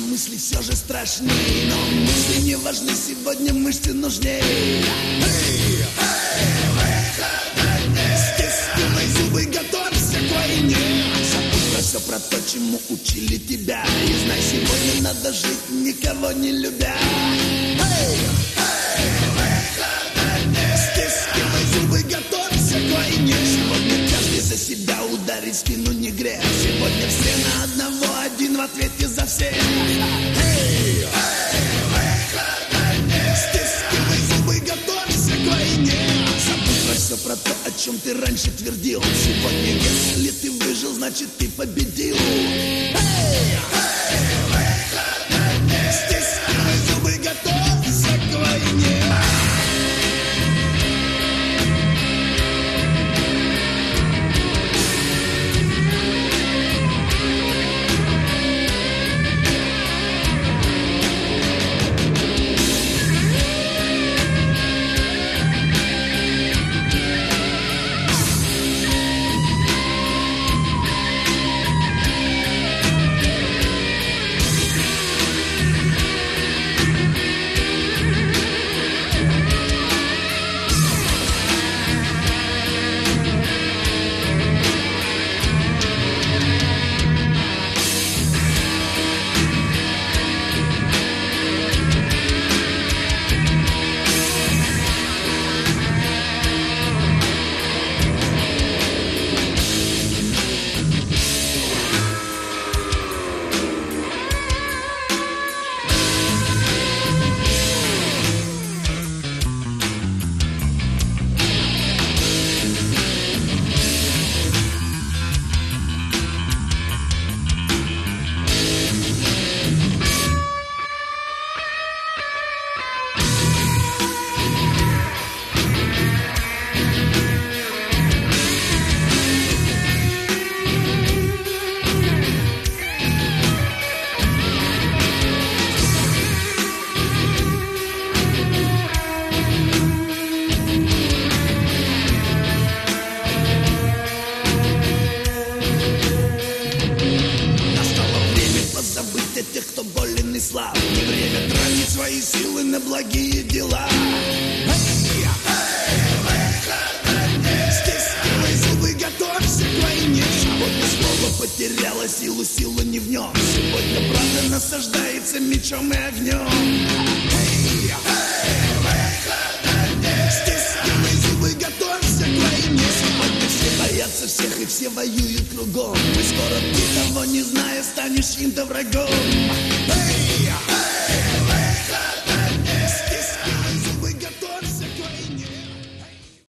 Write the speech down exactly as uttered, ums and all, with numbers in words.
мысли все же страшней. Но мысли не важны, сегодня мышцы нужней. Эй, эй, выхода нет. Стискивай зубы, готовься к войне. Забудь про все, про то, чему учили тебя. И знай, сегодня надо жить, никого не любя. Эй, эй, выхода нет. Стискивай зубы, готовься к войне. Сегодня каждый за себя, ударить спину не грех. Сегодня все на одного, один в ответе за всех. Эй, эй, выхода нет. Стискивай зубы, готовься к войне. Забудь про все, про то, о чем ты раньше твердил. Сегодня, если ты выжил, значит ты победил. Эй, эй, выхода нет. Стискивай зубы, готовься к войне. Не время тратить свои силы на благие дела. Эй, эй, выхода нет. Стискивай зубы, готовься к войне. Сегодня слово потеряло силу, сила не в нем. Сегодня правда насаждается мечом и огнем. Эй, эй, выхода нет. Стискивай зубы, готовься к войне. Сегодня все боятся всех и все воюют кругом. И скоро ты, того не зная, станешь им-то врагом. Эй!